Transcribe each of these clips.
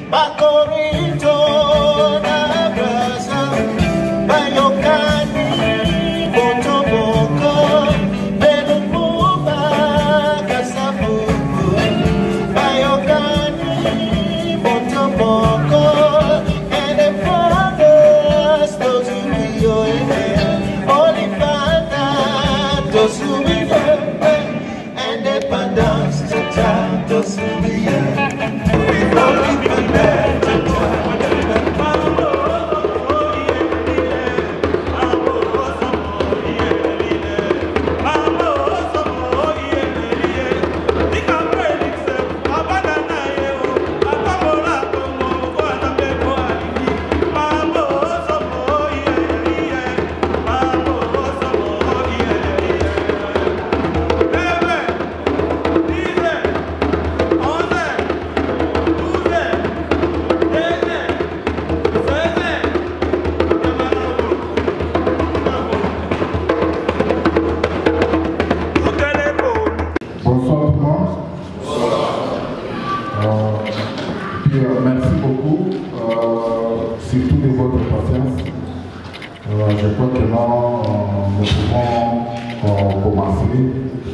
Merci beaucoup, surtout de votre patience. Je crois que maintenant, nous pouvons commencer.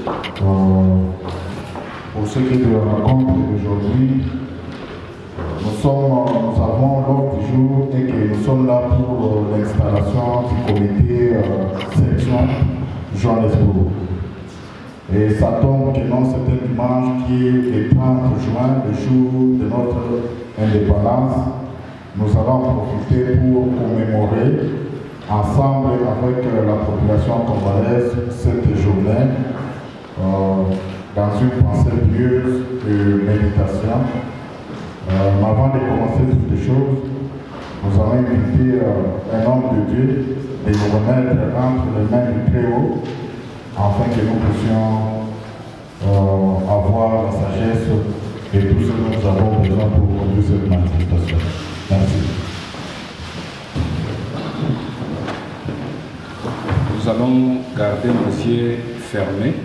Pour ce qui est de la rencontre d'aujourd'hui, nous avons l'ordre du jour et que nous sommes là pour l'installation du comité section Johannesburg. Et ça tombe que non, c'est un dimanche qui est le 30 juin, le jour de notre indépendance. Nous allons profiter pour commémorer ensemble avec la population congolaise cette journée dans une pensée pieuse de méditation. Avant de commencer toutes les choses, nous allons inviter un homme de Dieu de nous remettre entre les mains du Très-Haut afin que nous puissions avoir la sagesse et tout ce que nous avons besoin pour conduire cette manifestation. Merci. Nous allons garder nos yeux fermés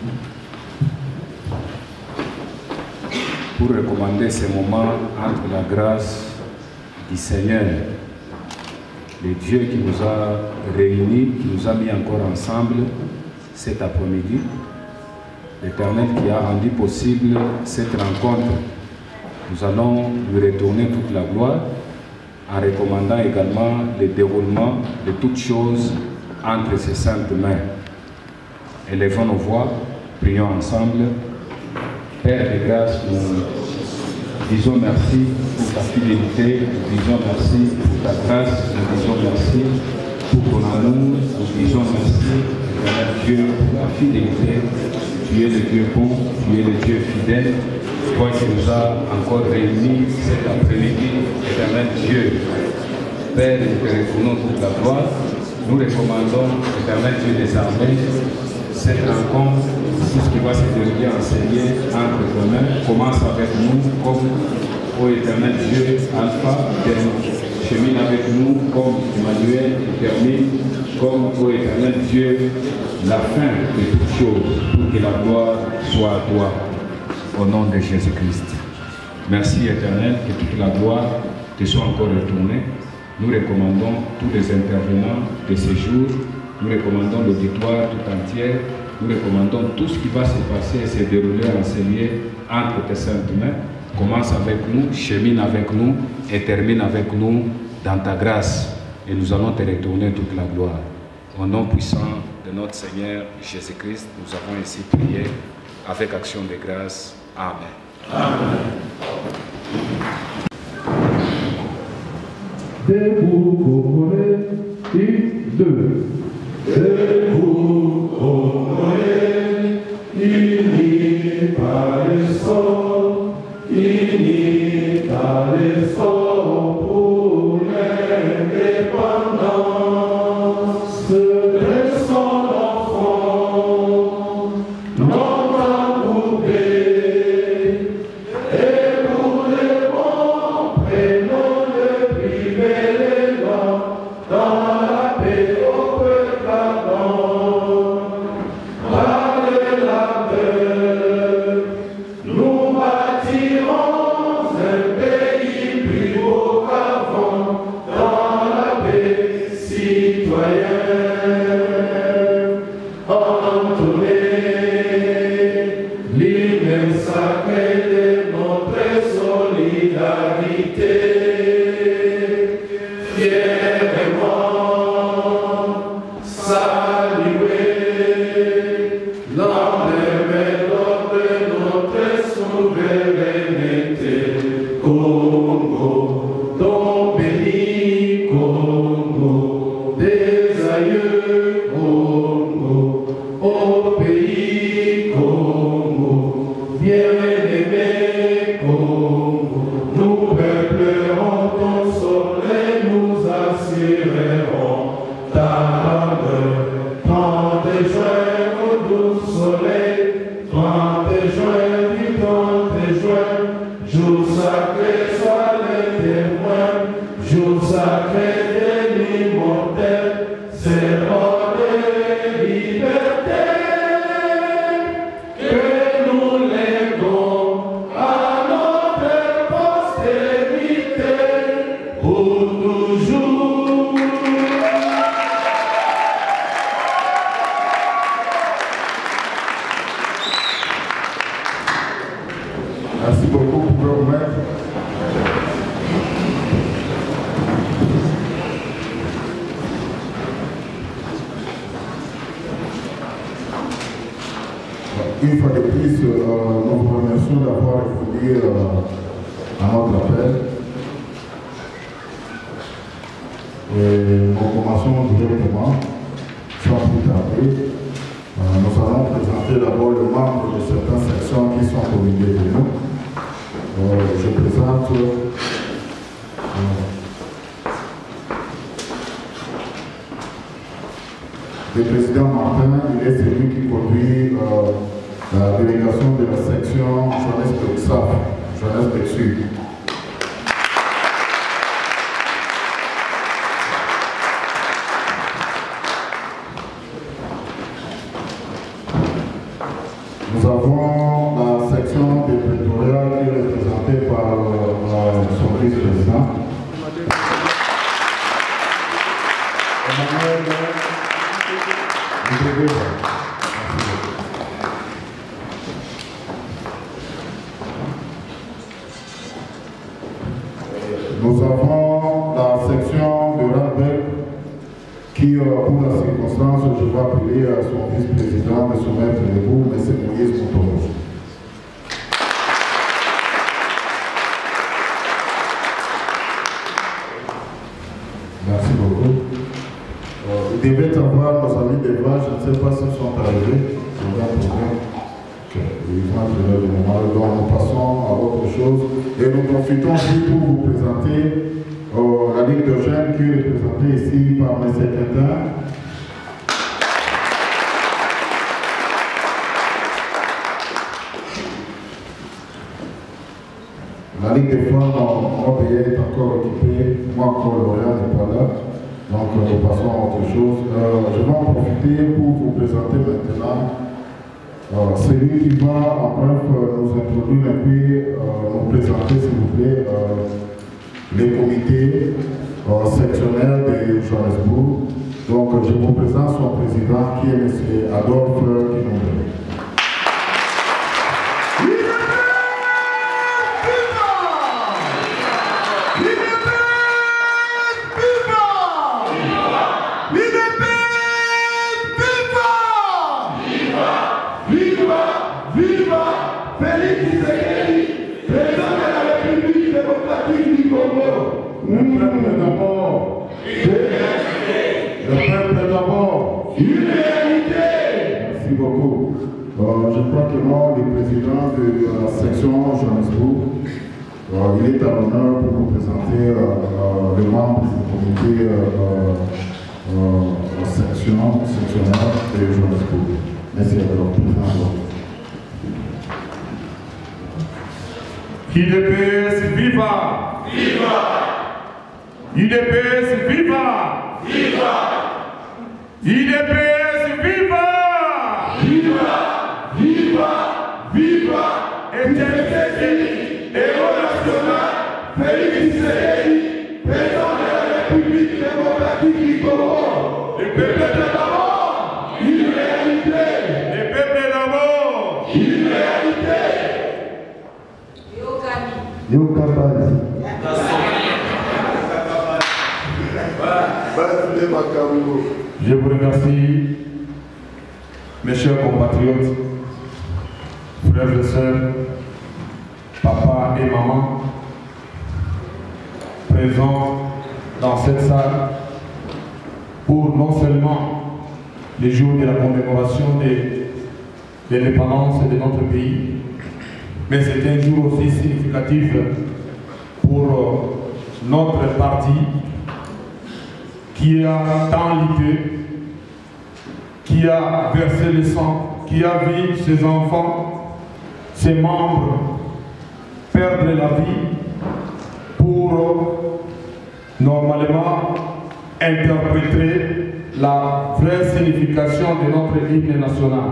pour recommander ce moment entre la grâce du Seigneur, le Dieu qui nous a réunis, qui nous a mis encore ensemble cet après-midi, l'Éternel qui a rendu possible cette rencontre. Nous allons lui retourner toute la gloire en recommandant également le déroulement de toutes choses entre ses saintes mains. Élevons nos voix, prions ensemble. Père de grâce, nous disons merci pour ta fidélité, nous disons merci pour ta grâce, nous disons merci pour ton amour, nous disons merci, éternel Dieu, pour ta fidélité. Tu es le Dieu bon, tu es le Dieu fidèle, toi qui nous as encore réunis cet après-midi, éternel Dieu. Père, nous te retournons toute la gloire, nous recommandons, éternel Dieu des armées, cette rencontre, tout ce qui va se dérouler enseigné entre tes mains, commence avec nous comme, ô éternel Dieu, Alpha, chemine avec nous comme Emmanuel et termine comme, ô éternel Dieu, la fin de toutes choses, pour que la gloire soit à toi, au nom de Jésus-Christ. Merci éternel, que toute la gloire te soit encore retournée. Nous recommandons tous les intervenants de ce jour, nous recommandons l'auditoire tout entier, nous recommandons tout ce qui va se passer et se dérouler, enseigner entre tes saintes mains. Commence avec nous, chemine avec nous et termine avec nous dans ta grâce. Et nous allons te retourner toute la gloire. Au nom puissant de notre Seigneur Jésus-Christ, nous avons ainsi prié avec action de grâce. Amen. Amen. Debout, Congolais, 1, 2. Debout, Congolais, unis par le sang, unis par l'effort pour l'indépendance. Laissons l'enfant, non engourdé, et pour les bons, prenons le privé les dans la paix au d'office, nous vous remercions d'avoir répondu à notre appel. Et nous commençons directement, sans plus tarder. Nous allons présenter d'abord le membre de certaines sections qui sont au milieu de nous. Je présente le président Martin, il est celui qui conduit la délégation de la section Johannesburg Sud. Nous avons la section des Pretoria qui est représentée par son vice-président. Nous avons la section de Randbeck qui, pour la circonstance, je vais appeler à son vice-président de se mettre debout, M. Moïse Moutoro. Merci beaucoup. Il devait avoir nos amis des vaches, je ne sais pas s'ils sont arrivés. C'est un problème. Ils vont être le moment. Donc nous passons à autre chose. Et nous profitons aussi pour vous présenter la Ligue de jeunes qui est représentée ici par M. Quentin. La Ligue des femmes, mon pays est encore occupée. Moi encore, Lorient n'est pas là. Donc nous passons à autre chose. Je vais en profiter pour vous présenter maintenant celui qui va en bref nous introduire et puis nous présenter s'il vous plaît les comités sectionnaires de Johannesburg. Donc je vous présente son président qui est M. Adolphe Kinoué. Le peuple d'abord. Merci beaucoup. Je crois que moi, le président de la section Johannesburg, il est à l'honneur pour vous présenter le membre du comité sectionnaire de Johannesburg. Merci à votre président. UDPS viva! Viva! UDPS viva! Viva! UDPS viva! Viva! Viva! Viva! ETNC, héros national, Félix Tshisekedi, président de la République démocratique du Congo. Le peuple d'abord, une réalité. Le peuple d'abord, une réalité. Je vous remercie, mes chers compatriotes, frères et sœurs, papa et maman, présents dans cette salle pour non seulement les jours de la commémoration de l'indépendance de notre pays, mais c'est un jour aussi significatif pour notre parti qui a tant lutté, qui a versé le sang, qui a vu ses enfants, ses membres perdre la vie pour normalement interpréter la vraie signification de notre hymne national.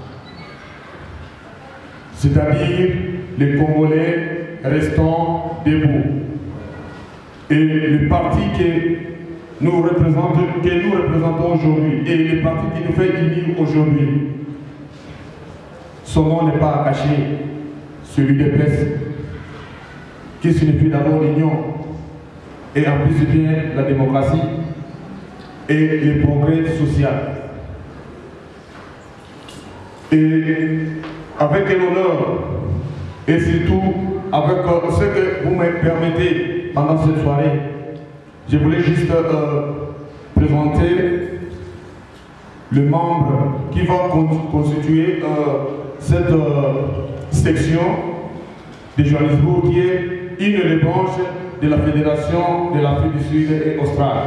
C'est-à-dire les Congolais restant debout. Et le parti que nous représentons aujourd'hui et le parti qui nous fait unir aujourd'hui, son nom n'est pas caché, celui des PES, qui signifie d'abord l'union et en plus bien la démocratie et le progrès social. Et avec l'honneur et surtout avec ce que vous me permettez pendant cette soirée, je voulais juste présenter le membre qui va constituer cette section de Johannesburg, qui est une des branches de la Fédération de l'Afrique du Sud et Australe.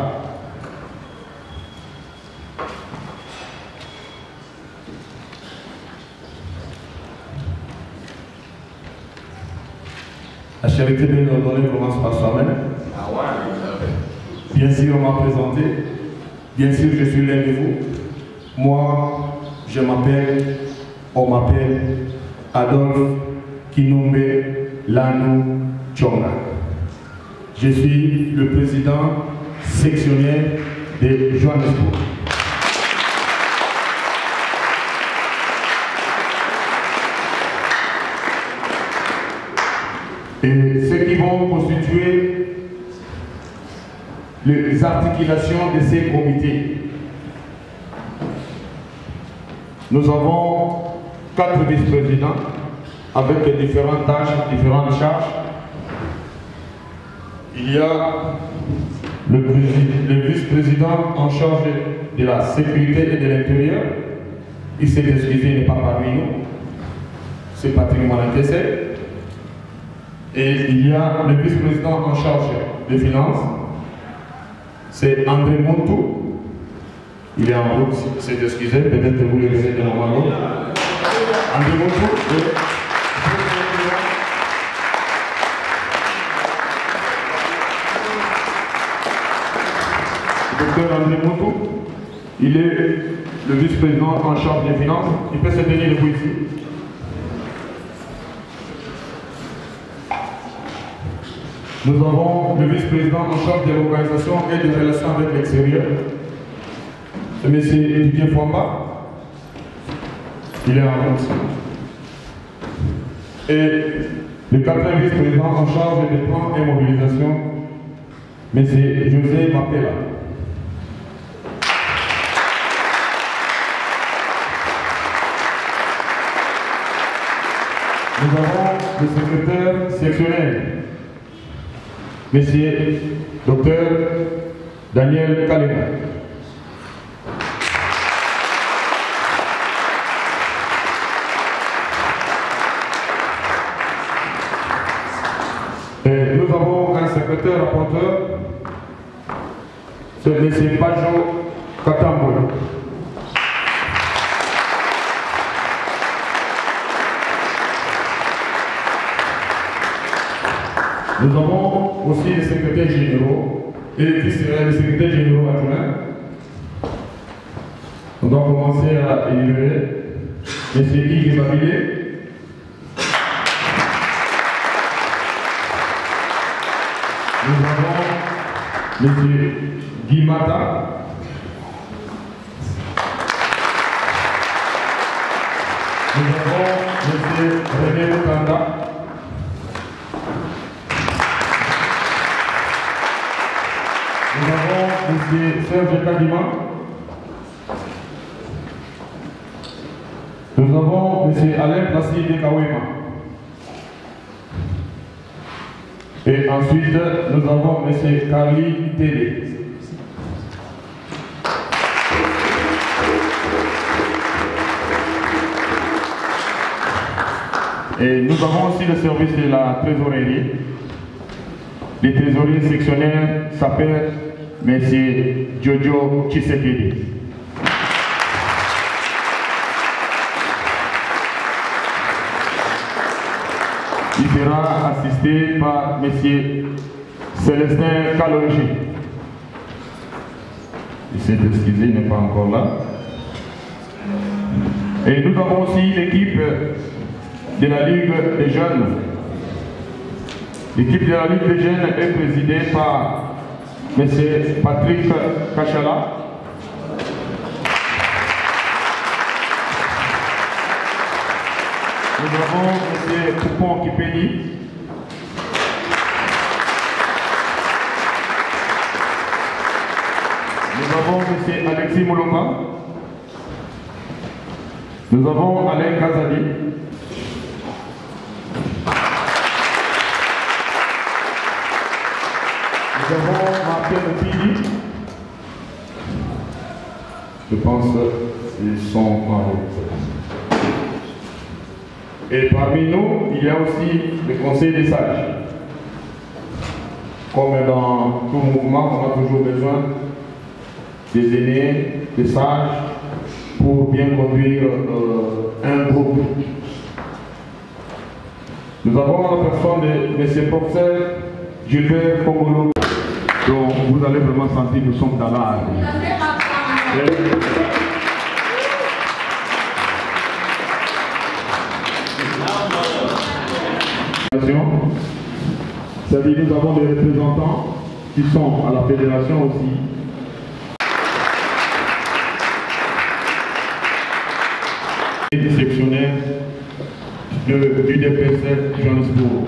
La charité bien ordonnée commence par soi-même. Bien sûr, on m'a présenté. Bien sûr, je suis l'un de vous. Moi, on m'appelle Adolphe Kinombe Lanou Tchonga. Je suis le président sectionnaire de Johannesburg. Et ceux qui vont constituer les articulations de ces comités. Nous avons 4 vice-présidents avec différentes tâches, différentes charges. Il y a le vice-président en charge de la sécurité et de l'intérieur. Il s'est excusé, il n'est pas parmi nous. C'est Patrick Manantese. Et il y a le vice-président en charge des finances. C'est André Montou. Il est en route, il s'est excusé, peut-être que vous le verrez de normalement. André Montou, le docteur André Montou, il est le vice-président en charge des finances. Il peut se tenir debout ici. Nous avons le vice-président en charge de l'organisation et des relations avec l'extérieur. C'est M. Didier Fouamba. Il est en route. Et le quatrième vice-président en charge des plans et mobilisation, M. José Mapela. Nous avons le secrétaire sectionnel, Monsieur Dr Daniel Kalema. Et nous avons un secrétaire rapporteur, c'est M. Bajo Katamboy. Nous avons aussi les secrétaires généraux et les secrétaires généraux adjoints. On doit commencer à énumérer M. Yves Babilé. Nous avons M. Guy Mata. Nous avons M. René Mokanda. Nous avons M. Serge Kadima. Nous avons M. Alain Placide Kawema. Et ensuite, nous avons M. Carly Télé. Et nous avons aussi le service de la trésorerie. Les trésoriers sectionnaires s'appellent M. Jojo Tshisekedi. Il sera assisté par M. Célestin Kalonji. Il s'est excusé, il n'est pas encore là. Et nous avons aussi l'équipe de la Ligue des jeunes. L'équipe de la Ligue des jeunes est présidée par M. Patrick Kachala. Nous avons M. Poupon Kipeni. Nous avons M. Alexis Moulomba. Nous avons Alain Kazali. Nous avons Martin Pili. Je pense qu'ils sont en route. Et parmi nous, il y a aussi le conseil des sages. Comme dans tout mouvement, on a toujours besoin des aînés, des sages, pour bien conduire un groupe. Nous avons la personne de M. Professeur Gilbert Kongolo. Donc vous allez vraiment sentir que nous sommes dans l'art. C'est-à-dire nous avons des représentants qui sont à la fédération aussi. Et des sectionnaires du DPC Johannesburg.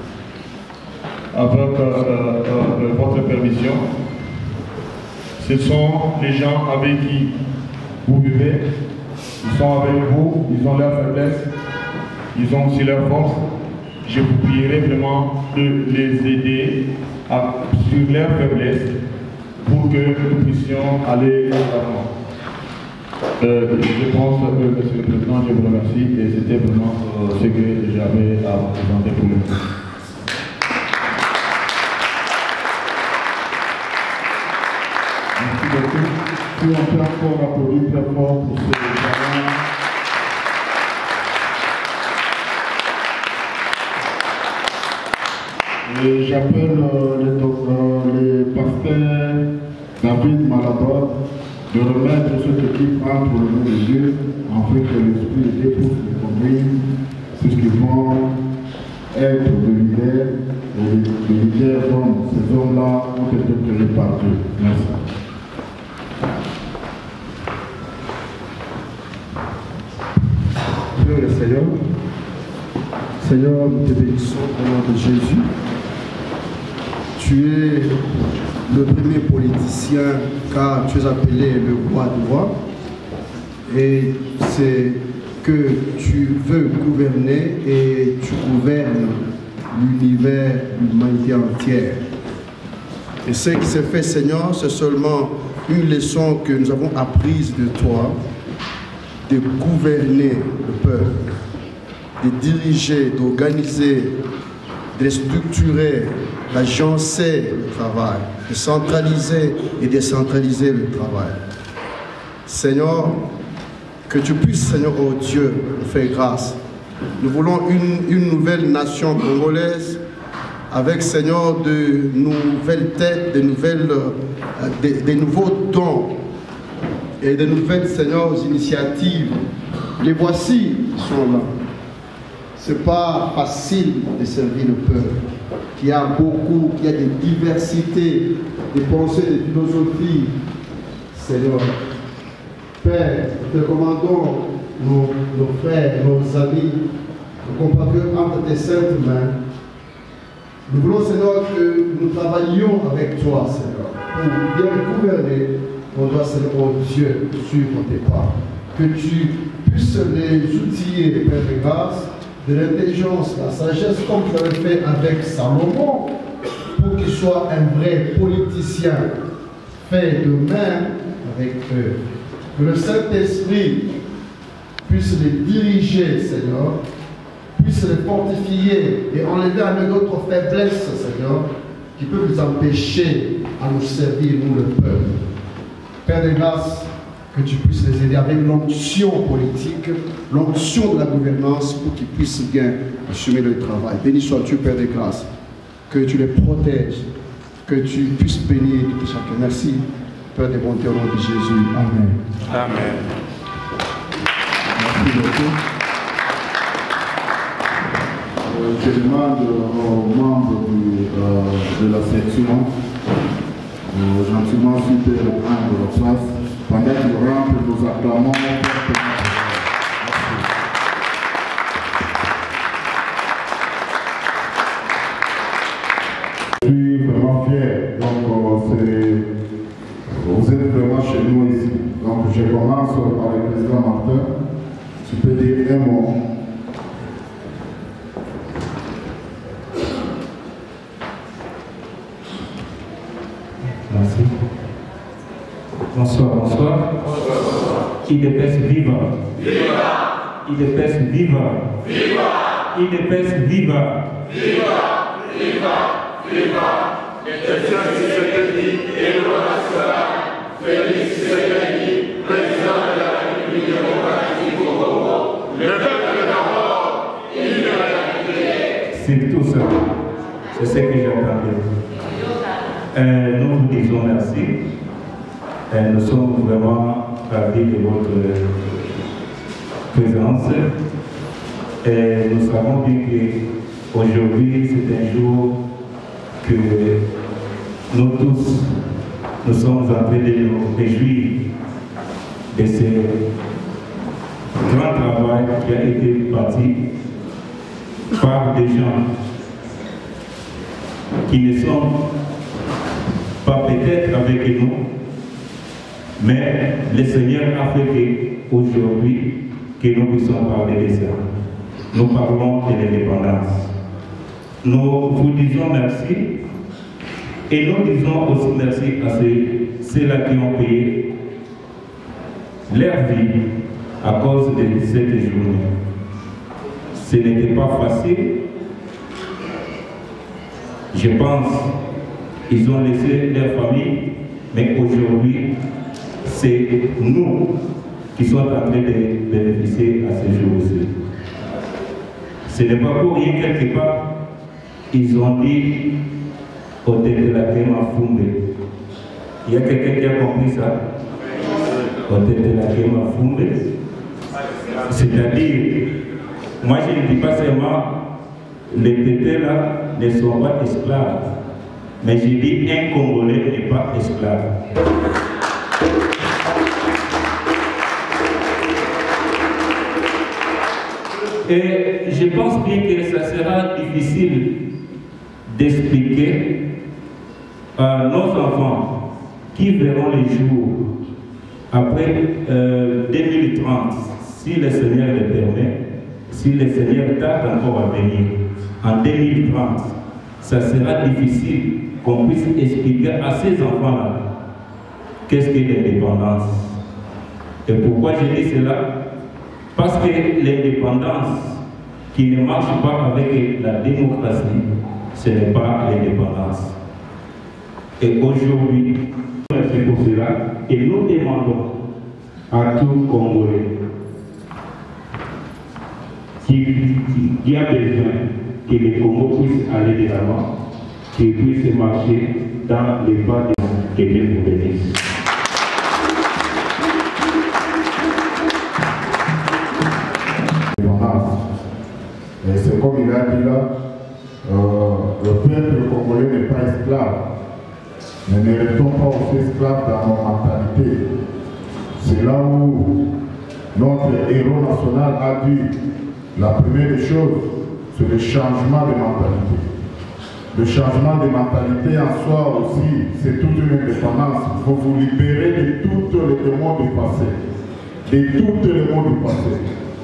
Avec votre permission, ce sont les gens avec qui vous vivez, ils sont avec vous, ils ont leur faiblesse, ils ont aussi leur force. Je vous prierai vraiment de les aider sur leur faiblesse pour que nous puissions aller de l'avant. Je pense, Monsieur le Président, je vous remercie et c'était vraiment ce que j'avais à vous présenter pour le moment. Merci beaucoup. Si on peut encore applaudir très fort pour ces parents. Et j'appelle le pasteur David Malador de remettre cette équipe entre le nom de Dieu, afin que l'Esprit les dépose les conduire, puisqu'ils vont être des leaders, et les leaders dont ces hommes-là ont été créés par Dieu. Merci. Père le Seigneur, nous te bénissons au nom de Jésus. Tu es le premier politicien car tu es appelé le roi du roi. Et c'est que tu veux gouverner et tu gouvernes l'univers, l'humanité entière. Et ce qui s'est fait, Seigneur, c'est seulement une leçon que nous avons apprise de toi, de gouverner le peuple, de diriger, d'organiser, de structurer, d'agencer le travail, de centraliser et décentraliser le travail. Seigneur, que tu puisses, Seigneur, oh Dieu, nous faire grâce. Nous voulons une nouvelle nation congolaise avec, Seigneur, de nouvelles têtes, des nouveaux dons et de nouvelles, Seigneur, initiatives. Les voici, ils sont là. Ce n'est pas facile de servir le peuple. Il y a beaucoup, il y a des diversités, des pensées, des philosophies. Seigneur, Père, nous te commandons nos frères, nos amis, nos compatriotes entre tes saintes mains. Nous voulons, Seigneur, que nous travaillions avec toi, Seigneur, pour bien gouverner. On doit, Seigneur, oh Dieu, suivre tes pas. Que tu puisses les outiller, Père de grâce, de l'intelligence, la sagesse, comme tu l'avais fait avec Salomon, pour qu'il soit un vrai politicien, fait de même avec eux. Que le Saint-Esprit puisse les diriger, Seigneur, puisse les fortifier et enlever à nous d'autres faiblesses, Seigneur, qui peuvent nous empêcher à nous servir, nous le peuple. Père de grâce, que tu puisses les aider avec l'onction politique, l'onction de la gouvernance pour qu'ils puissent bien assumer le travail. Béni sois-tu, Père de grâce, que tu les protèges, que tu puisses bénir tout chacun. Merci, Père de bonté, au nom de Jésus. Amen. Amen. Merci beaucoup. Je demande aux membres de la section gentiment s'ils peuvent reprendre leur place pendant qu'ils rentrent, nous acclamons. Je suis vraiment fier, donc vous êtes vraiment chez nous ici. Donc je commence par le président Martin. Tu peux dire un mot. Merci. Bonsoir, bonsoir. IDPS viva. Viva. IDPS viva. Viva. IDPS viva. Viva. Viva. Viva. Félix Tshisekedi, président de la République démocratique du Congo, le peuple d'abord, il de la République. C'est tout ça. C'est ce que j'attendais. Nous vous disons merci. Nous sommes vraiment ravis de votre présence. Et nous savons bien qu'aujourd'hui, c'est un jour que nous tous, nous sommes en train de nous réjouir de ce grand travail qui a été bâti par des gens qui ne sont pas peut-être avec nous, mais le Seigneur a fait qu'aujourd'hui, que nous puissions parler de ça. Nous parlons de l'indépendance. Nous vous disons merci et nous disons aussi merci à ceux-là qui ont payé leur vie à cause de cette journée. Ce n'était pas facile. Je pense qu'ils ont laissé leur famille, mais aujourd'hui, c'est nous qui sommes en train de bénéficier à ce jour-ci. Ce n'est pas pour rien quelque part. Ils ont dit au tête de la Kéma Fumbe. Il y a quelqu'un qui a compris ça? Au tête de la Kéma Fumbe. C'est-à-dire, moi je ne dis pas seulement les tétés là ne sont pas esclaves, mais je dis un Congolais n'est pas esclave. Et je pense bien que ça sera difficile d'expliquer à nos enfants qui verront les jours après 2030, si le Seigneur le permet, si le Seigneur tarde encore à venir, en 2030, ça sera difficile qu'on puisse expliquer à ces enfants-là qu'est-ce qu'est l'indépendance. Et pourquoi je dis cela? Parce que l'indépendance qui ne marche pas avec la démocratie, ce n'est pas l'indépendance. Et aujourd'hui, c'est pour cela que nous demandons à tout Congolais qui a besoin que le Congo puisse aller de l'avant, qu'il puisse marcher dans les pas que Dieu nous bénisse. Et c'est comme il a dit là, le peuple congolais n'est pas esclave. Mais ne restons pas aussi esclaves dans nos mentalités. C'est là où notre héros national a dit la première des choses, c'est le changement de mentalité. Le changement de mentalité en soi aussi, c'est toute une indépendance. Il faut vous libérer de tous les démons du passé. De tous les démons du passé.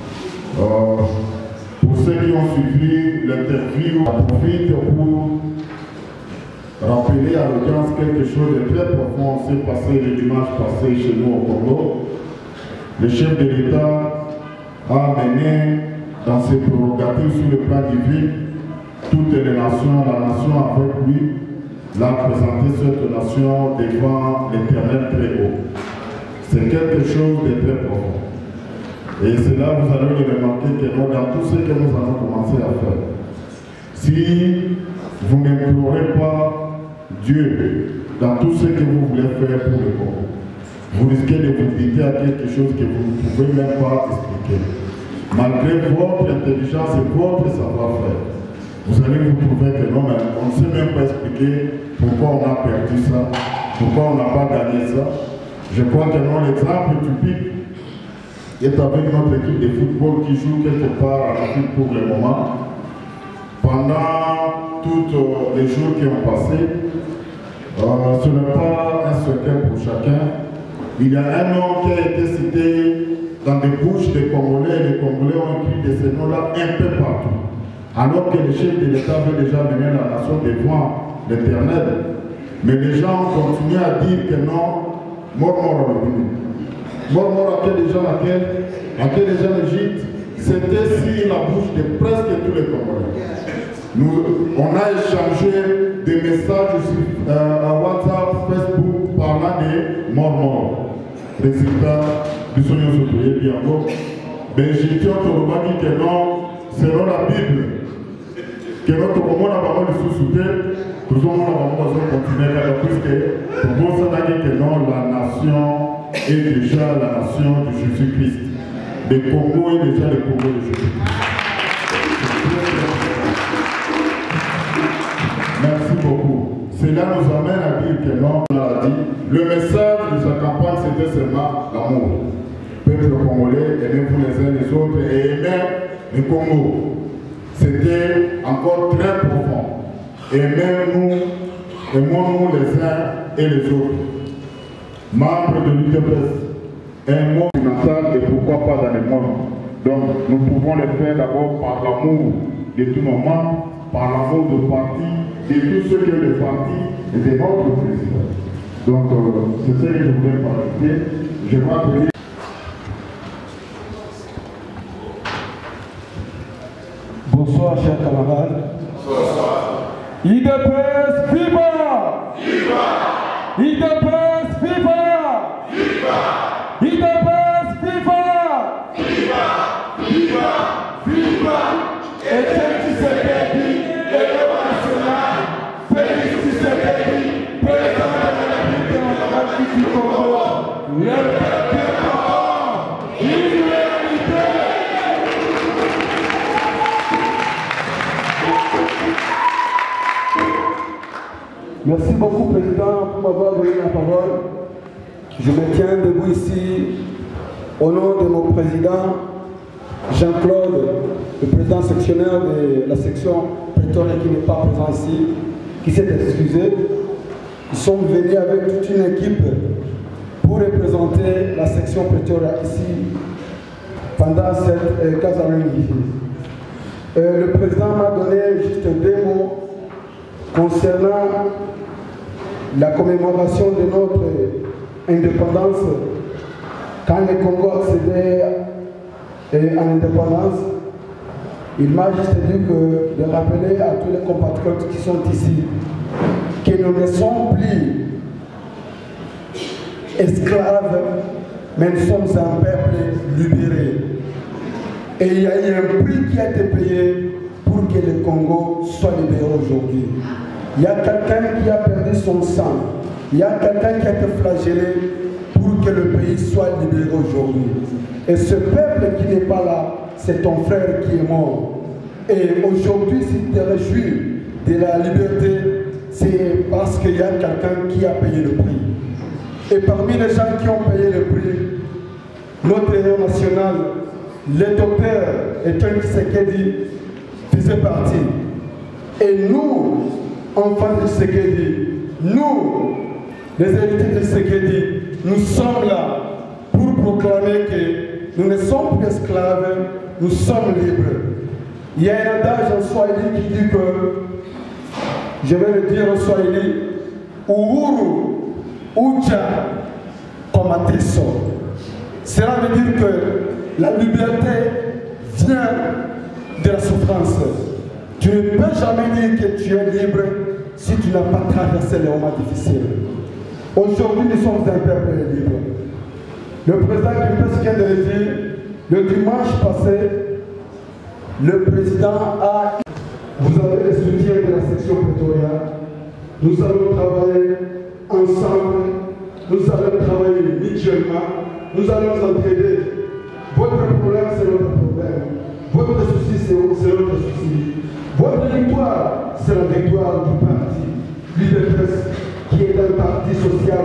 Pour ceux qui ont suivi l'interview, j'en profite pour rappeler à l'audience quelque chose de très profond s'est passé le dimanche passé chez nous au Congo. Le chef de l'État a mené dans ses prérogatives sur le plan divin toutes les nations, la nation avec lui, l'a présenté cette nation devant l'Éternel très haut. C'est quelque chose de très profond. Et c'est là que vous allez le remarquer que nous, dans tout ce que nous allons commencer à faire, si vous n'implorez pas Dieu dans tout ce que vous voulez faire pour le Congo, vous risquez de vous limiter à quelque chose que vous ne pouvez même pas expliquer. Malgré votre intelligence et votre savoir-faire, vous allez vous trouver que non, mais on ne sait même pas expliquer pourquoi on a perdu ça, pourquoi on n'a pas gagné ça. Je crois que non, l'exemple typique est avec notre équipe de football qui joue quelque part en Afrique pour le moment. Pendant tous les jours qui ont passé, ce n'est pas un secret pour chacun. Il y a un nom qui a été cité dans les bouches des Congolais, et les Congolais ont écrit de ces noms-là un peu partout. Alors que le chef de l'État veut déjà mener la nation devant l'Éternel. Mais les gens continuent à dire que non, mort est venu. Mort a fait déjà laquelle les gens Égypte, c'était sur la bouche de presque tous les Congolais. On a échangé des messages sur WhatsApp, Facebook, parlant de mort. Résultat, du Seigneur Sotoye Biango. Mais j'ai dit que non, selon la Bible, que notre moment n'a pas de sous-souter, nous avons continuer puisque pour vous savez que non, la nation est déjà la nation de Jésus-Christ. Le Congo est déjà le Congo de Jésus-Christ. Merci beaucoup. Cela nous amène à dire que non, on a dit, le message de sa campagne c'était seulement l'amour. Peuple congolais, aimez-vous les uns les autres et aimez le Congo. C'était encore très profond. Aimons-nous les uns et les autres. Membres de l'UTPS, un mot natal et pourquoi pas dans le monde. Donc nous pouvons le faire d'abord par l'amour de tous nos membres, par l'amour de parti, de tous ceux qui ont des partis et de notre président. Donc c'est ce que je voulais parler. Je vais appeler. Bonsoir, chers camarades. Bonsoir. IDPS, viva! Viva! IDPS, viva! Viva! IDPS, viva! Viva! Viva! Viva! Etienne Tshisekedi, héros national, Félix Tshisekedi, président de la République démocratique du Congo, le peuple mort, l'humanité. Merci beaucoup, Président, pour m'avoir donné la parole. Je me tiens debout ici au nom de mon président, Jean-Claude, le président sectionnaire de la section Pretoria qui n'est pas présent ici, qui s'est excusé. Ils sont venus avec toute une équipe pour représenter la section Pretoria ici pendant cette Casamance. Le président m'a donné juste deux mots concernant la commémoration de notre indépendance. Quand le Congo accédait à l'indépendance, il m'a juste dit de rappeler à tous les compatriotes qui sont ici que nous ne sommes plus esclaves, mais nous sommes un peuple libéré. Et il y a eu un prix qui a été payé pour que le Congo soit libéré aujourd'hui. Il y a quelqu'un qui a perdu son sang. Il y a quelqu'un qui a été flagellé pour que le pays soit libéré aujourd'hui. Et ce peuple qui n'est pas là, c'est ton frère qui est mort. Et aujourd'hui, si tu te réjouis de la liberté, c'est parce qu'il y a quelqu'un qui a payé le prix. Et parmi les gens qui ont payé le prix, notre héros national, le docteur Etienne Tshisekedi, faisait partie. Et nous, enfants de Tshisekedi, nous, les héritiers de Tshisekedi, nous sommes là pour proclamer que nous ne sommes plus esclaves, nous sommes libres. Il y a un adage en Swahili qui dit que, je vais le dire en Swahili, Uhuru Uja Komateso. Cela veut dire que la liberté vient de la souffrance. Tu ne peux jamais dire que tu es libre si tu n'as pas traversé les moments difficiles. Aujourd'hui, nous sommes un peuple libre. Le président Kimpes vient de le dire, le dimanche passé, le président a... Vous avez le soutien de la section Pretoria. Nous allons travailler ensemble. Nous allons travailler mutuellement. Nous allons nous entraider. Votre problème, c'est notre problème. Votre souci, c'est notre souci. Votre victoire, c'est la victoire du parti. L'UDPS, qui est un parti social.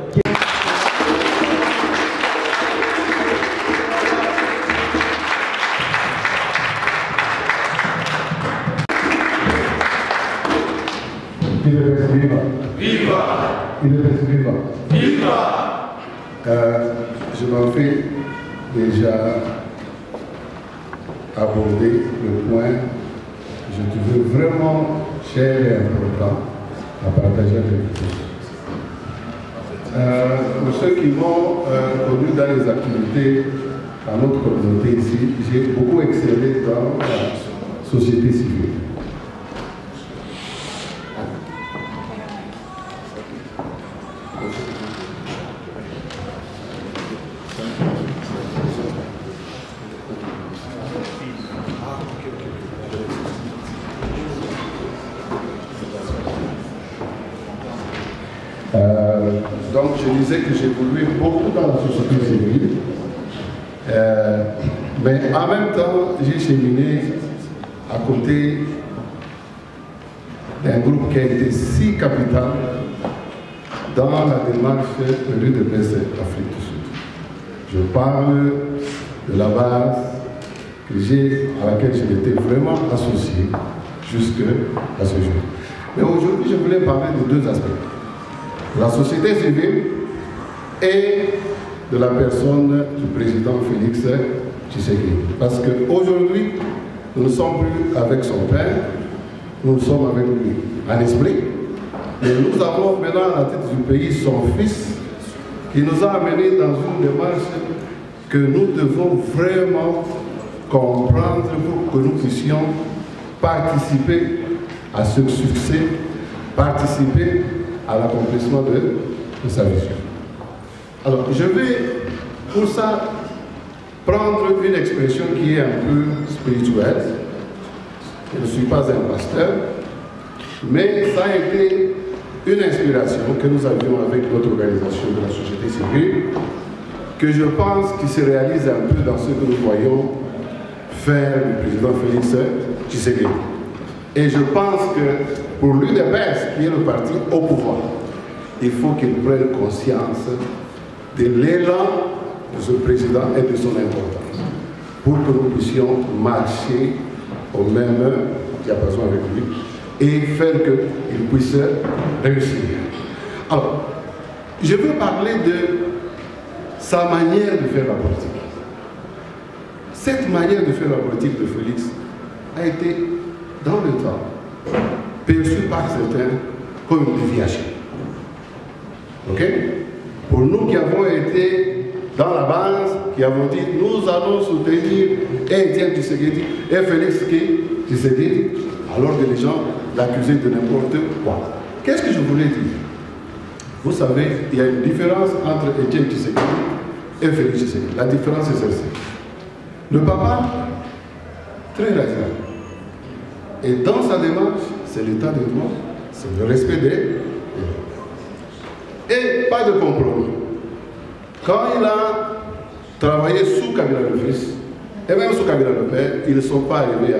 UDPS viva! Viva! UDPS viva! Viva! Je m'en fais déjà aborder le point que je trouve vraiment cher et important. à partager avec vous. Pour ceux qui m'ont connu dans les activités à notre communauté ici, j'ai beaucoup excellé dans la société civile. Donc je disais que j'ai évolué beaucoup dans la société civile, mais en même temps j'ai cheminé à côté d'un groupe qui a été si capital dans la démarche de l'UDPS Afrique du Sud. Je parle de la base à laquelle j'ai été vraiment associé jusqu'à ce jour. Mais aujourd'hui je voulais parler de deux aspects. La société civile et de la personne du président Félix Tshisekedi. Parce qu'aujourd'hui, nous ne sommes plus avec son père, nous sommes avec lui en esprit. Et nous avons maintenant à la tête du pays son fils qui nous a amenés dans une démarche que nous devons vraiment comprendre pour que nous puissions participer à ce succès, participer à l'accomplissement de sa vision. Alors, je vais pour ça prendre une expression qui est un peu spirituelle. Je ne suis pas un pasteur, mais ça a été une inspiration que nous avions avec notre organisation de la société civile, que je pense qui se réalise un peu dans ce que nous voyons faire le président Félix Tshisekedi. Et je pense que pour l'UDPS, qui est le parti au pouvoir, il faut qu'il prenne conscience de l'élan de ce président et de son importance, pour que nous puissions marcher au même diapason avec lui et faire qu'il puisse réussir. Alors, je veux parler de sa manière de faire la politique. Cette manière de faire la politique de Félix a été, dans le temps, perçue par certains comme une déviation. Ok? Pour nous qui avons été dans la base, qui avons dit nous allons soutenir Étienne Tshisekedi et Félix Tshisekedi, alors que les gens l'accusaient de n'importe quoi. Qu'est-ce que je voulais dire? Vous savez, il y a une différence entre Étienne Tshisekedi et Félix Tshisekedi. La différence est celle-ci. Le papa, très radical. Et dans sa démarche, c'est l'état de droit, c'est le respect des lois. Et pas de compromis. Quand il a travaillé sous Kabila le fils, et même sous Kabila le père, ils ne sont pas arrivés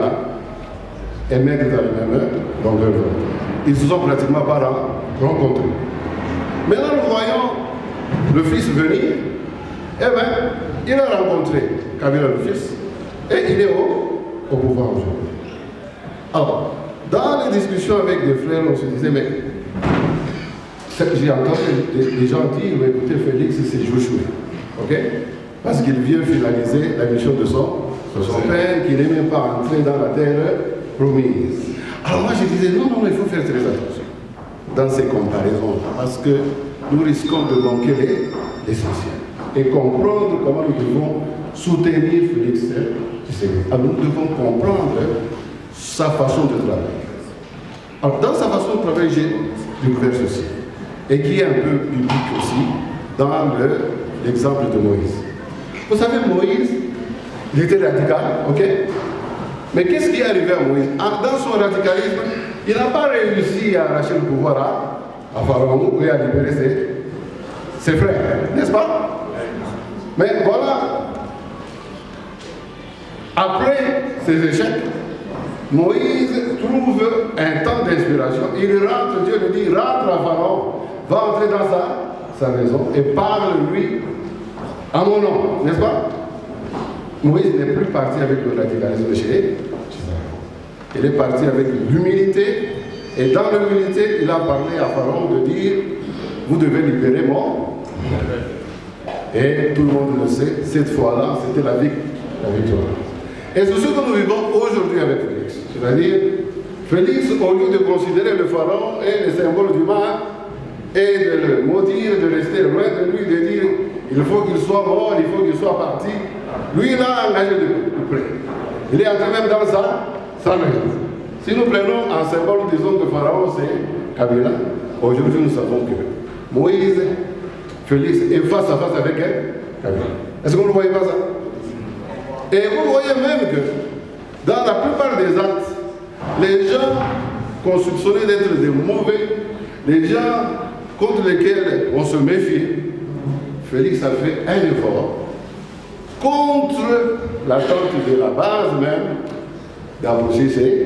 à émettre dans la même longueur d'onde. Ils se sont pratiquement pas rencontrés. Maintenant, nous voyons le fils venir, et bien, il a rencontré Kabila le fils, et il est au pouvoir aujourd'hui. Alors, dans les discussions avec des frères, on se disait, mais j'ai entendu des gens dire, mais écoutez, Félix, c'est Joshua, ok? Parce qu'il vient finaliser la mission de son père, qu'il n'est même pas entré dans la terre promise. Alors moi, je disais, non, il faut faire très attention dans ces comparaisons-là, parce que nous risquons de manquer l'essentiel et comprendre comment nous devons soutenir Félix Tshisekedi. Alors nous devons comprendre sa façon de travailler. Alors dans sa façon de travailler, j'ai découvert ceci, et qui est un peu biblique aussi, dans l'exemple de Moïse. Vous savez, Moïse, il était radical, ok? Mais qu'est-ce qui est arrivé à Moïse? Dans son radicalisme, il n'a pas réussi à arracher le pouvoir à Pharaon et à libérer ses frères, n'est-ce pas? Mais voilà, après ces échecs, Moïse trouve un temps d'inspiration. Il rentre, Dieu lui dit, rentre à Pharaon, va entrer dans sa maison et parle-lui à mon nom, n'est-ce pas? Moïse n'est plus parti avec le radicalisme chez il est parti avec l'humilité, et dans l'humilité, il a parlé à Pharaon de dire, vous devez libérer mon. Et tout le monde le sait, cette fois-là, c'était la victoire. Et c'est ce que nous vivons aujourd'hui avec Félix. C'est-à-dire, Félix, au lieu de considérer le pharaon et le symbole du mal, et de le maudire, de rester loin de lui, de dire il faut qu'il soit mort, il faut qu'il soit parti, lui il a engagé de près. Il est entré même dans sa maison. Si nous prenons un symbole, disons que pharaon c'est Kabila, aujourd'hui nous savons que Moïse, Félix est face à face avec Kabila. Est-ce que vous ne voyez pas ça? Et vous voyez même que dans la plupart des actes, les gens qu'on soupçonnait d'être des mauvais, les gens contre lesquels on se méfie, Félix a fait un effort contre l'attente de la base même d'approcher ces.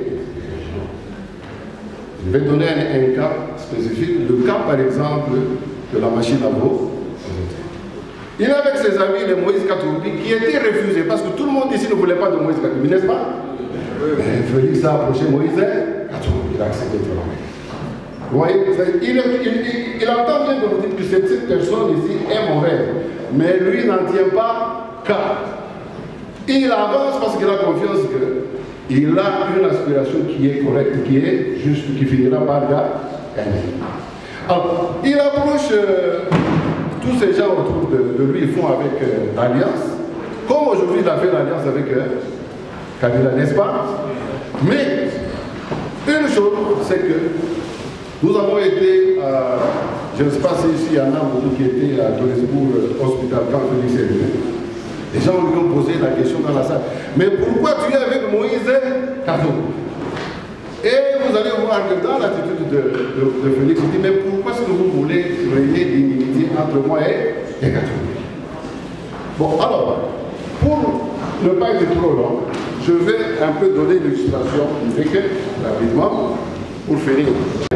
Je vais donner un cas spécifique, le cas par exemple de la machine à voter. Il est avec ses amis, les Moïse Katumbi, qui étaient refusés parce que tout le monde ici ne voulait pas de Moïse Katumbi, n'est-ce pas? Félix a approché Moïse Katumbi, il a accepté de l'envoyer. Vous voyez, il entend bien qu'on dit que cette personne ici est mauvaise, mais lui n'en tient pas cas. Il avance parce qu'il a confiance qu'il a une aspiration qui est correcte, qui est juste, qui finira par gagner. Alors, il approche tous ces gens autour de lui, ils font avec l'alliance, comme aujourd'hui il a fait l'alliance avec Kabila, n'est-ce pas? Mais une chose, c'est que nous avons été, je ne sais pas si il y en a beaucoup qui étaient à Johannesburg Hospital quand Félix est venu. Les gens lui ont posé la question dans la salle. Mais pourquoi tu es avec Moïse Katumbi? Et vous allez voir que dans l'attitude de Félix, il dit, mais pourquoi est-ce que vous voulez créer l'inimité entre moi et Katumbi? Bon, alors, pour ne pas être trop long, je vais un peu donner l'illustration rapidement pour finir.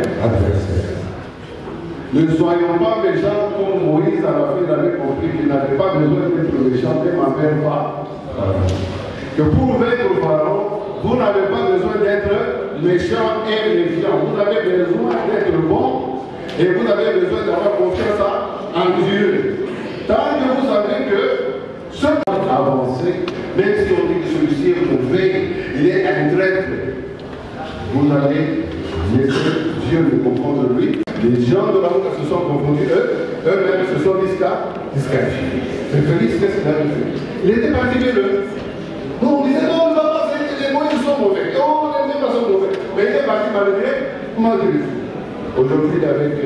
Ne soyons pas méchants comme Moïse à la fin il avait compris qu'il n'avait pas besoin d'être méchant même envers Pharaon. Que pour vaincre le Pharaon, vous n'avez pas besoin d'être méchant et méfiant. Vous avez besoin d'être bon et vous avez besoin d'avoir confiance en Dieu. Tant que vous savez que ce qui a avancé, même si on dit que celui-ci est mauvais, il est un traître, vous allez laisser Dieu le comprendre lui. Les gens de la route se sont confondus, eux-mêmes se sont disqualifiés. Mais Félix, qu'est-ce qu'il avait fait? Il était parti de eux. Nous, on disait non, les Moïse sont mauvais. Oh, les mêmes sont mauvais. Mais il est parti malgré lui. Aujourd'hui, il est avec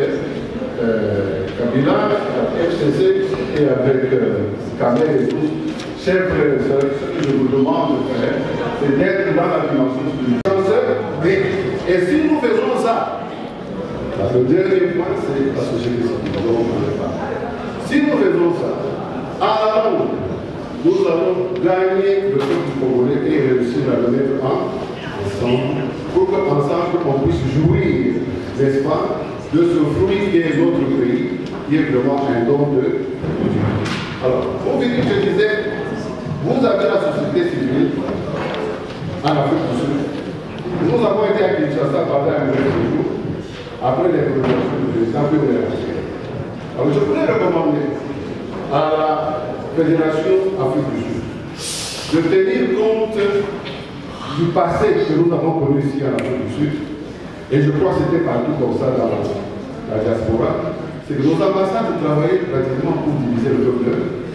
Kabila, FCC et avec Kamel et tous. Chers frères et sœurs, ce que je vous demande de faire, c'est d'être dans la dimension spirituelle. Et si nous faisons ça, le dernier point, c'est la société civile. Si nous faisons ça, alors nous allons gagner le peuple congolais et réussir à le mettre ensemble pour qu'ensemble on puisse jouir, n'est-ce pas, de ce fruit qui est notre pays, qui est vraiment un don de Dieu. Alors, pour finir, je disais, vous avez la société civile en Afrique du Sud. Nous avons été à Kinshasa pendant un bref séjour. Après les présentations du président, puis on est resté. Alors je voulais recommander à la Fédération Afrique du Sud de tenir compte du passé que nous avons connu ici en Afrique du Sud. Et je crois que c'était partout comme ça dans la diaspora. C'est que nos ambassades travaillaient pratiquement pour diviser le peuple.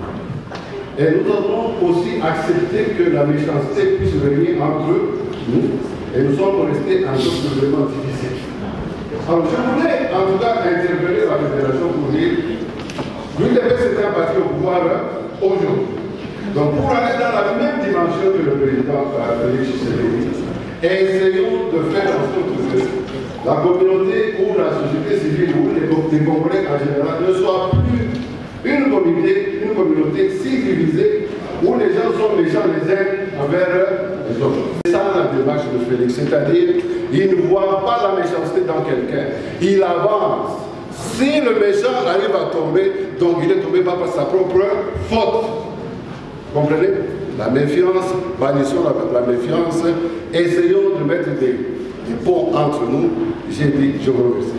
Et nous avons aussi accepté que la méchanceté puisse venir entre nous. Et nous sommes restés un peuple vraiment difficile. Alors je voulais en tout cas interpeller la fédération pour dire l'UDP s'est imbattu au pouvoir aujourd'hui. Donc pour aller dans la même dimension que le président Félix Tshisekedi, essayons de faire en sorte que la communauté ou la société civile ou les Congolais en général ne soient plus une communauté si divisée où les gens sont méchants les uns envers les autres. C'est ça la démarche de Félix, c'est-à-dire il ne voit pas la méchanceté dans quelqu'un, il avance. Si le méchant arrive à tomber, donc il est tombé pas par sa propre faute. Comprenez? La méfiance, bannissons la méfiance, essayons de mettre des ponts entre nous. J'ai dit, je vous remercie.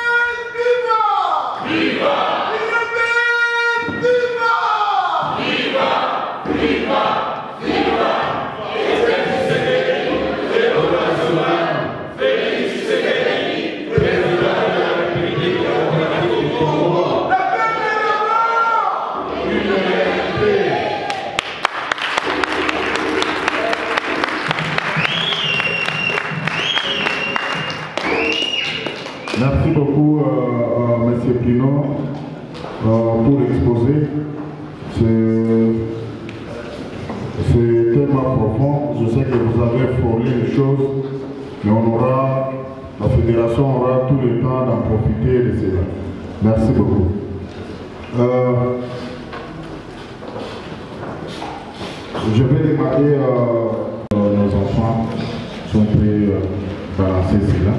Viva! Merci beaucoup, M. Pino, pour l'exposé. C'est tellement profond. Je sais que vous avez frôlé les choses, mais la fédération aura tout le temps d'en profiter de cela. Merci beaucoup. Je vais demander nos enfants sont prêts à balancer cela.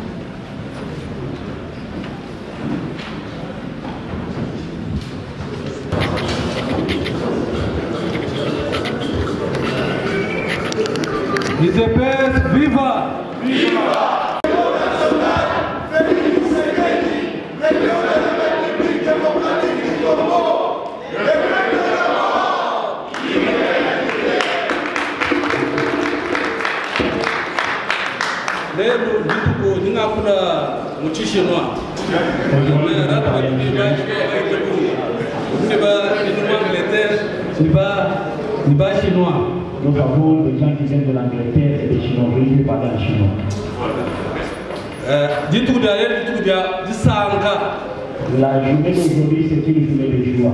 UDPS, viva! Viva! Lelo dituko ningakula muchishinwa. Nous avons des gens qui viennent de l'Angleterre et des Chinois, venus parler en chinois. La journée d'aujourd'hui, c'est une journée de joie.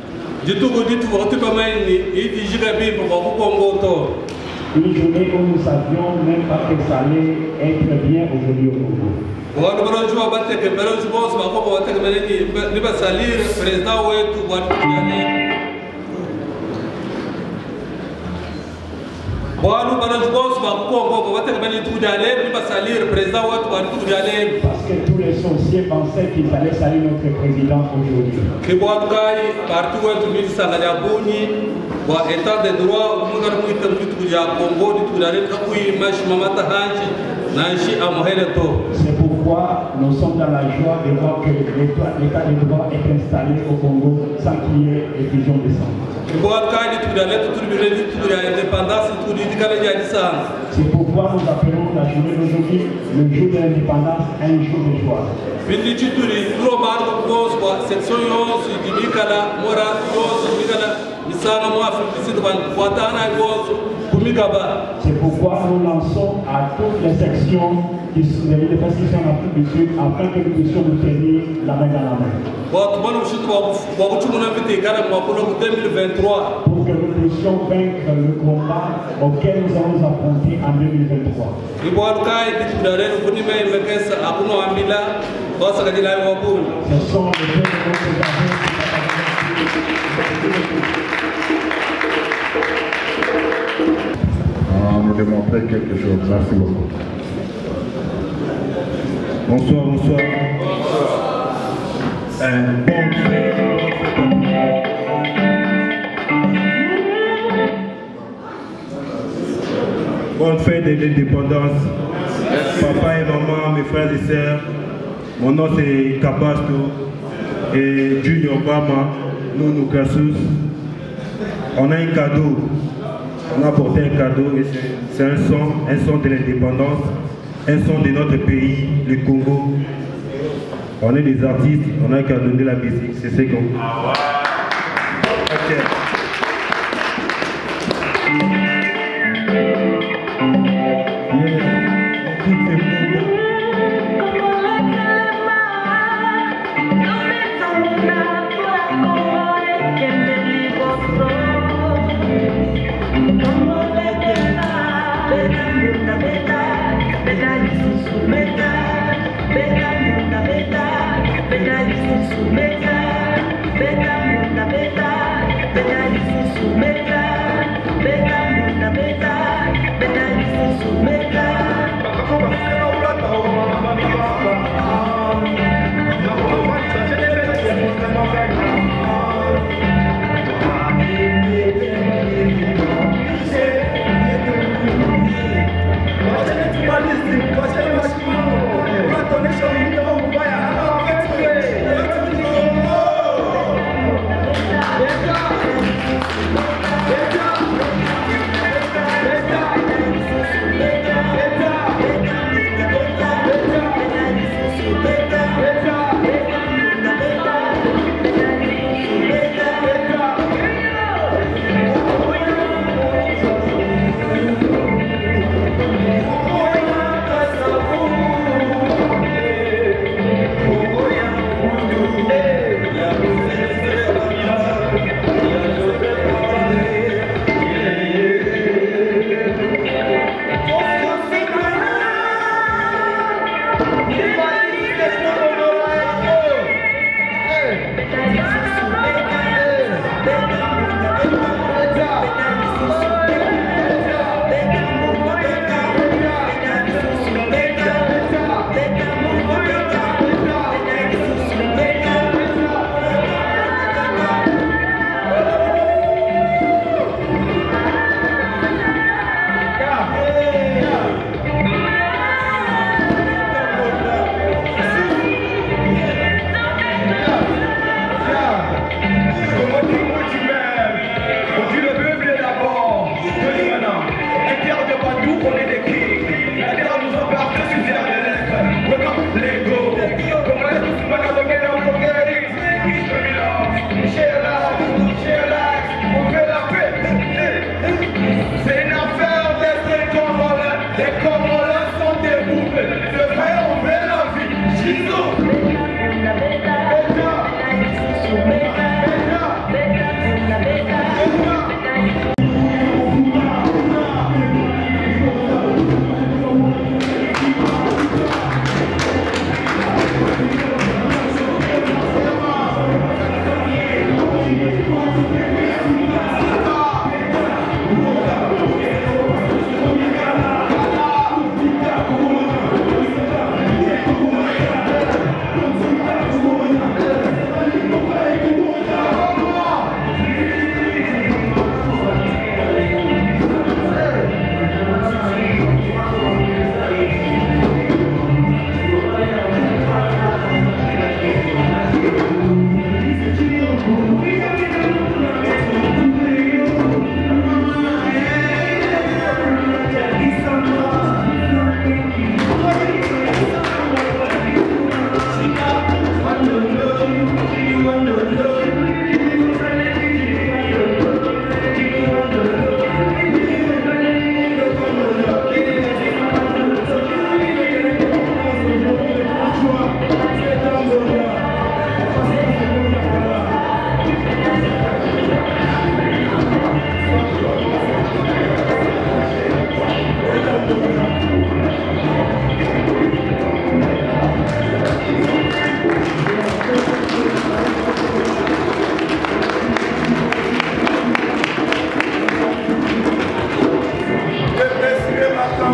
Une journée où nous savions même pas que ça allait être bien aujourd'hui au Congo. Parce que tous les sorciers pensaient qu'ils allaient salir notre président aujourd'hui. C'est pourquoi nous sommes dans la joie de voir que l'état de droit est installé au Congo sans qu'il y ait effusion de sang. C'est pourquoi nous appelons la journée d'aujourd'hui le jour de l'indépendance un jour de joie. C'est pourquoi nous lançons à toutes les sections des UDPS qui sont en Afrique du Sud afin que nous puissions nous tenir la main dans la main. Pour que nous puissions vaincre le combat auquel nous allons nous affronter en 2023. Ce sont les deux nous démontrer quelque chose. Merci beaucoup. Bonsoir, bonsoir. Bonne fête de l'indépendance. Papa et maman, mes frères et sœurs. Mon nom c'est Kabasto et Junior Obama, nous Kassus. On a un cadeau. On a apporté un cadeau et c'est un son de l'indépendance, un son de notre pays, le Congo. On est des artistes, on a qu'à donner la musique, c'est ce qu'on... Ok. Yeah.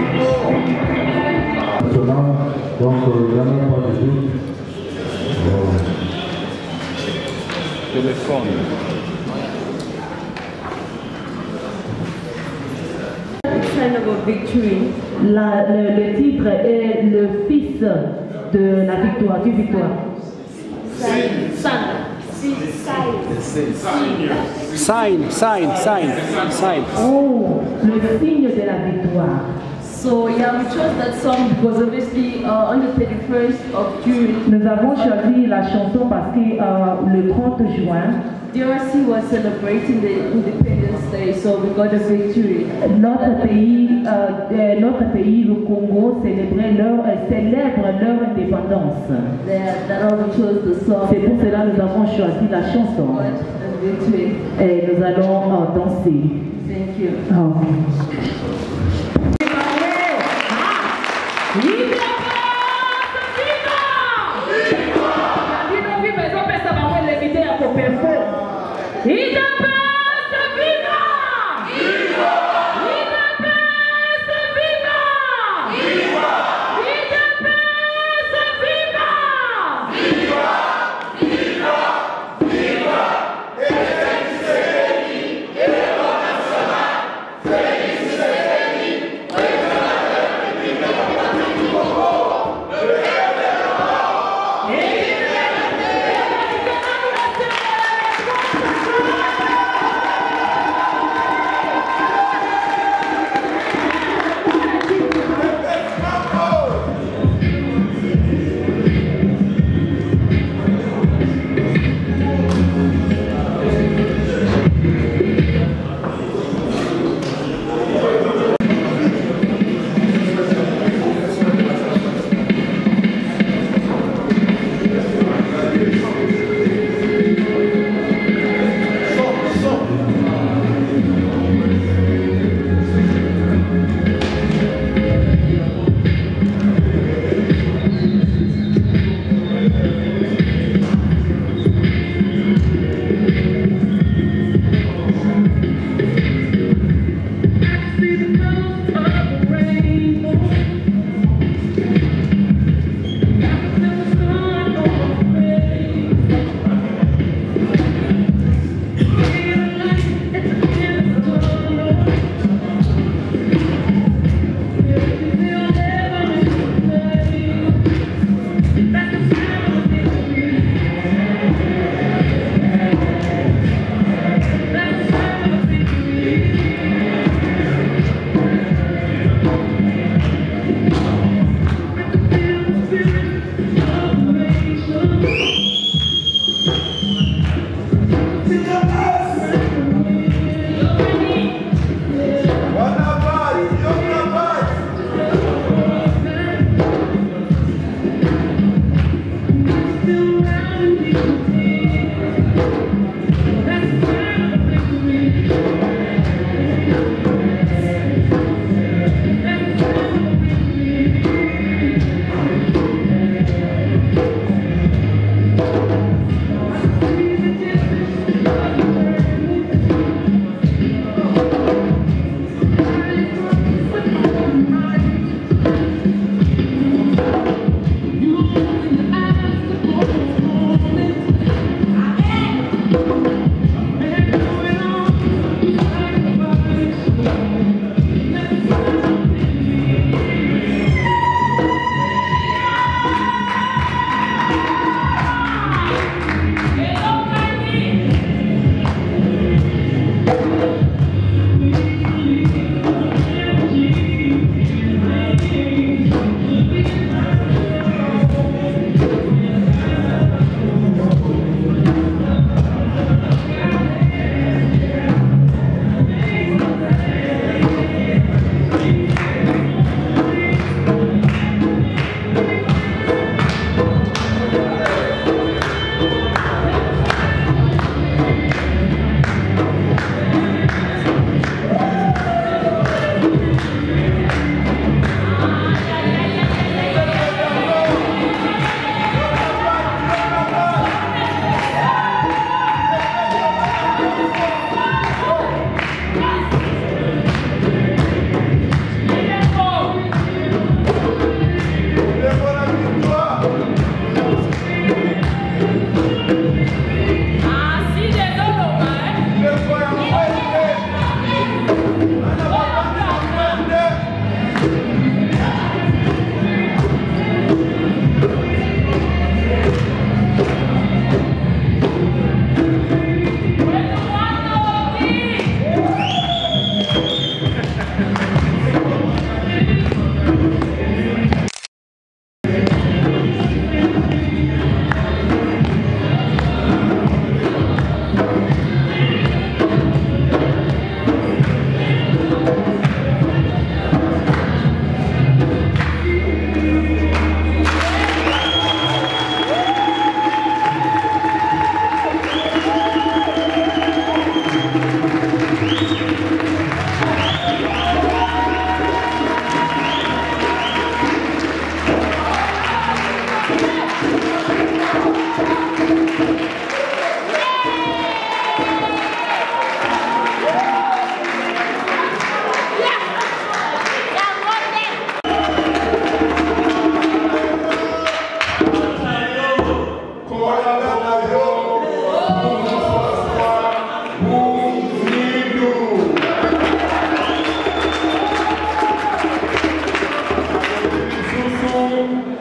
Maintenant, donc, il n'y a même pas de doute. Téléphone. Le titre est le fils de la victoire, du victoire. Sign. Oh, le signe de la victoire. So yeah, we chose that song because obviously on the 31st of June, nous avons choisi la chanson parce que le 30 juin, DRC was celebrating the Independence Day, so we got a victory. Notre pays, le Congo, célèbre leur indépendance. C'est pour cela que nous avons choisi la chanson. Et nous allons danser. Thank you. Oh.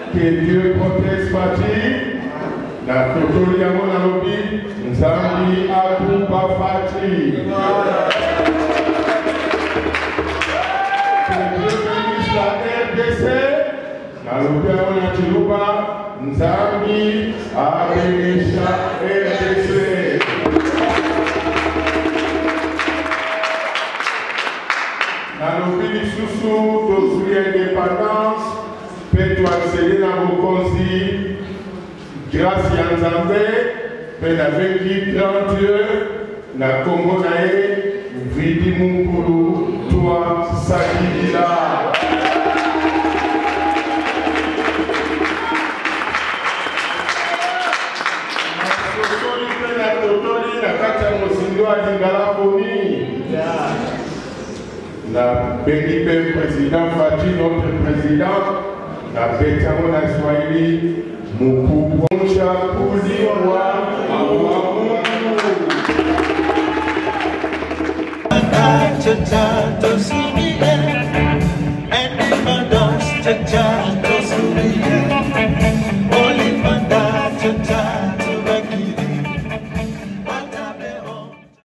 que Dieu protège Fati. La Totoli à mon alobi, Nzambi Akouba Fati. Que Dieu bénisse la RDC. La lobi à mon atilouba, Nzambi bénisse la RDC. La lobi du Soussou, d'Ozuli Indépendance, peut-on accéder dans vos conseils. Grâce à Nzambe, ben avec qui grand Dieu, na Congo nae, vidi Mungulu, toi, Sakidila. Na kata mosindo a Lingala Boni. La béni président Fati, notre président, la Bétamo na Swahili. Mukubonsha kuliwa awamu Indépendance,